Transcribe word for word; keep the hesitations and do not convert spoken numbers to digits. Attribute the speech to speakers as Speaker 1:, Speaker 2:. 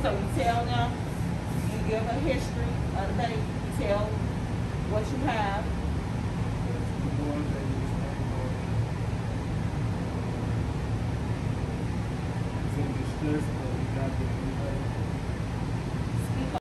Speaker 1: So you tell them, you give a history of the baby, you tell what you have.
Speaker 2: It's in distress